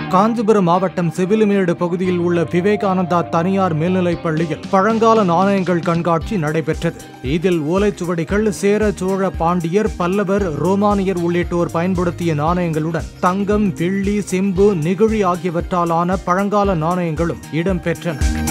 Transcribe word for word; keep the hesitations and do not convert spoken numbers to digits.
காஞ்சிபுரம் மாவட்டம் செவிலிமேடு பகுதியில் உள்ள விவேகானந்தா தனியார் மேல்நிலைப் பள்ளியில் பழங்கால நாணயங்கள் கண்காட்சி நடைபெற்றது. இதில் ஓலைச்சுவடிகள், சேர, சோழ, பாண்டியர், பல்லவர், ரோமானியர் உள்ளிட்டோர் பயன்படுத்திய நாணயங்களுடன் தங்கம், வெள்ளி, செம்பு, நெகிழி ஆகியவற்றாலான பழங்கால நாணயங்களும் இடம்பெற்றன.